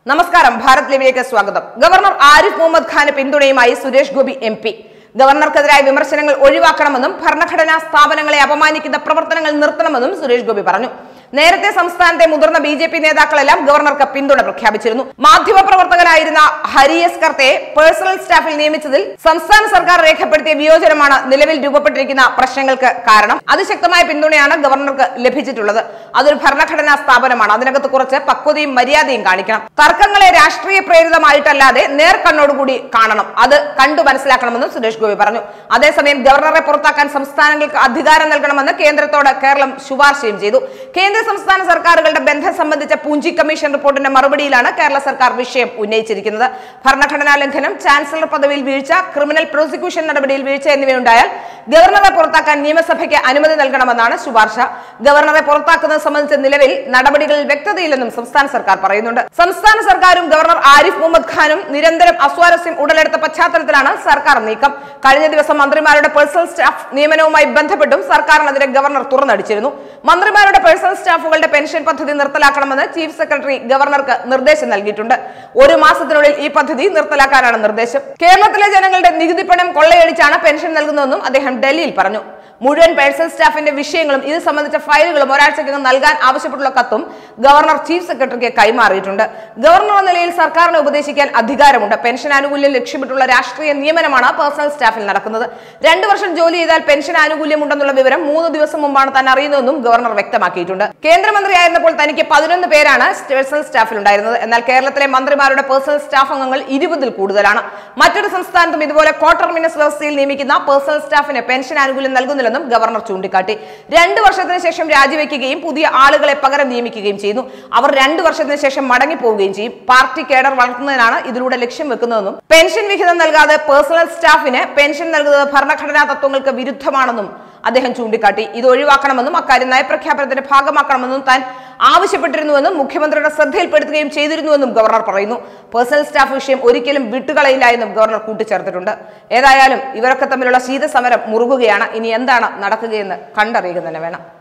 നമസ്കാരം, ഭാരത് ലൈവിലേക്ക് സ്വാഗതം. ഗവർണർ ആരിഫ് മുഹമ്മദ് ഖാന് പിന്തുണയുമായി സുരേഷ് ഗോപി MP. ഗവർണർക്കെതിരായ വിമർശനങ്ങൾ ഒഴിവാക്കണമെന്നും ഭരണഘടനാ സ്ഥാപനങ്ങളെ അപമാനിക്കുന്ന പ്രവർത്തനങ്ങൾ നിർത്തണമെന്നും സുരേഷ് ഗോപി പറഞ്ഞു. നേരത്തെ സംസ്ഥാനത്തെ മുതിർന്ന BJP നേതാക്കളെല്ലാം ഗവർണർക്ക് പിന്തുണ പ്രഖ്യാപിച്ചിരുന്നു. മാധ്യമപ്രവർത്തകനായിരുന്ന ഹരി എസ് കർത്തയെ പേഴ്സണൽ സ്റ്റാഫിൽ നിയമിച്ചതിൽ സംസ്ഥാന സർക്കാർ രേഖപ്പെടുത്തിയ വിയോജനമാണ് നിലവിൽ രൂപപ്പെട്ടിരിക്കുന്ന പ്രശ്നങ്ങൾക്ക് കാരണം. അതിശക്തമായ പിന്തുണയാണ് ഗവർണർക്ക് ലഭിച്ചിട്ടുള്ളത്. അതൊരു ഭരണഘടനാ സ്ഥാപനമാണ്. അതിനകത്ത് കുറച്ച് പക്വതയും മര്യാദയും കാണിക്കണം. തർക്കങ്ങളെ രാഷ്ട്രീയ പ്രേരിതമായിട്ടല്ലാതെ നേർക്കണ്ണോടുകൂടി കാണണം. അത് കണ്ടു മനസ്സിലാക്കണമെന്നും സുരേഷ് ഗോപി പറഞ്ഞു. അതേസമയം ഗവർണറെ പുറത്താക്കാൻ സംസ്ഥാനങ്ങൾക്ക് അധികാരം നൽകണമെന്ന് കേന്ദ്രത്തോട് കേരളം ശുപാർശയും ചെയ്തു. കേന്ദ്ര സംസ്ഥാന സർക്കാരുകളുടെ ബന്ധം സംബന്ധിച്ച പൂഞ്ചി കമ്മീഷൻ റിപ്പോർട്ടിന്റെ മറുപടിയിലാണ് കേരള സർക്കാർ വിഷയം ഉന്നയിച്ചിരിക്കുന്നത്. ഭരണഘടനാ ലംഘനം, ചാൻസലർ പദവിയിൽ വീഴ്ച, ക്രിമിനൽ പ്രോസിക്യൂഷൻ നടപടിയിൽ വീഴ്ച എന്നിവയുണ്ടായാൽ ഗവർണറെ പുറത്താക്കാൻ നിയമസഭയ്ക്ക് അനുമതി നൽകണമെന്നാണ് ശുപാർശ. ഗവർണറെ പുറത്താക്കുന്നത് സംബന്ധിച്ച നിലവിൽ നടപടികളിൽ വ്യക്തതയില്ലെന്നും സംസ്ഥാന സർക്കാർ പറയുന്നുണ്ട്. സംസ്ഥാന സർക്കാരും ഗവർണർ ആരിഫ് മുഹമ്മദ് ഖാനും നിരന്തരം അസ്വാരസ്യം ഉടലെടുത്ത പശ്ചാത്തലത്തിലാണ് സർക്കാർ നീക്കം. കഴിഞ്ഞ ദിവസം മന്ത്രിമാരുടെ പേഴ്സണൽ സ്റ്റാഫ് നിയമനവുമായി ബന്ധപ്പെട്ടും സർക്കാരിനെതിരെ ഗവർണർ തുറന്നടിച്ചിരുന്നു. മന്ത്രിമാരുടെ പേഴ്സണൽ സ്റ്റാഫുകളുടെ പെൻഷൻ പദ്ധതി നിർത്തലാക്കണമെന്ന് ചീഫ് സെക്രട്ടറി ഗവർണർക്ക് നിർദ്ദേശം നൽകിയിട്ടുണ്ട്. ഒരു മാസത്തിനുള്ളിൽ ഈ പദ്ധതി നിർത്തലാക്കാനാണ് നിർദ്ദേശം. കേരളത്തിലെ ജനങ്ങളുടെ നികുതി പണം കൊള്ളയടിച്ചാണ് പെൻഷൻ നൽകുന്നതെന്നും അദ്ദേഹം ഡൽഹിയിൽ പറഞ്ഞു. മുഴുവൻ പേഴ്സണൽ സ്റ്റാഫിന്റെ വിഷയങ്ങളും ഇത് സംബന്ധിച്ച ഫയലുകളും ഒരാഴ്ചക്കകം നൽകാൻ ആവശ്യപ്പെട്ടുള്ള കത്തും ഗവർണർ ചീഫ് സെക്രട്ടറിക്ക് കൈമാറിയിട്ടുണ്ട്. ഗവർണർ എന്ന നിലയിൽ സർക്കാരിനെ ഉപദേശിക്കാൻ അധികാരമുണ്ട്. പെൻഷൻ ആനുകൂല്യം ലക്ഷ്യമിട്ടുള്ള രാഷ്ട്രീയ നിയമനമാണ് പേഴ്സണൽ സ്റ്റാഫിൽ നടക്കുന്നത്. 2 വർഷം ജോലി ചെയ്താൽ പെൻഷൻ ആനുകൂല്യം ഉണ്ടെന്നുള്ള വിവരം 3 ദിവസം മുമ്പാണ് താൻ അറിയുന്നതെന്നും ഗവർണർ വ്യക്തമാക്കിയിട്ടുണ്ട്. കേന്ദ്രമന്ത്രിയായിരുന്നപ്പോൾ തനിക്ക് 11 പേരാണ് പേഴ്സണൽ സ്റ്റാഫിൽ ഉണ്ടായിരുന്നത്. എന്നാൽ കേരളത്തിലെ മന്ത്രിമാരുടെ പേഴ്സണൽ സ്റ്റാഫ് അംഗങ്ങൾ 20-ൽ കൂടുതലാണ്. മറ്റൊരു സംസ്ഥാനത്തും ഇതുപോലെ ക്വാർട്ടർമിനസ് വ്യവസ്ഥയിൽ നിയമിക്കുന്ന പേഴ്സണൽ സ്റ്റാഫിന് പെൻഷൻ ആനുകൂല്യം നൽകുന്നില്ലെന്നും ഗവർണർ ചൂണ്ടിക്കാട്ടി. 2 വർഷത്തിന് ശേഷം രാജിവെക്കുകയും പുതിയ ആളുകളെ പകരം നിയമിക്കുകയും ചെയ്യുന്നു. അവർ 2 വർഷത്തിന് ശേഷം മടങ്ങിപ്പോവുകയും ചെയ്യും. പാർട്ടി കേഡർ വളർത്തുന്നതിനാണ് ഇതിലൂടെ ലക്ഷ്യം വെക്കുന്നതെന്നും പെൻഷൻ വിഹിതം നൽകാതെ പേഴ്സണൽ സ്റ്റാഫിന് പെൻഷൻ നൽകുന്നത് ഭരണഘടനാ തത്വങ്ങൾക്ക് വിരുദ്ധമാണെന്നും അദ്ദേഹം ചൂണ്ടിക്കാട്ടി. ഇത് ഒഴിവാക്കണമെന്നും അക്കാര്യം നയപ്രഖ്യാപനത്തിന്റെ ഭാഗമാക്കണമെന്നും താൻ ആവശ്യപ്പെട്ടിരുന്നുവെന്നും മുഖ്യമന്ത്രിയുടെ ശ്രദ്ധയിൽപ്പെടുത്തുകയും ചെയ്തിരുന്നുവെന്നും ഗവർണർ പറയുന്നു. പേഴ്സണൽ സ്റ്റാഫ് വിഷയം ഒരിക്കലും വിട്ടുകളയില്ല എന്നും ഗവർണർ കൂട്ടിച്ചേർത്തിട്ടുണ്ട്. ഏതായാലും ഇവരൊക്കെ തമ്മിലുള്ള ശീതസമരം മുറുകുകയാണ്. ഇനി എന്താണ് നടക്കുകയെന്ന് കണ്ടറിയുക തന്നെ വേണം.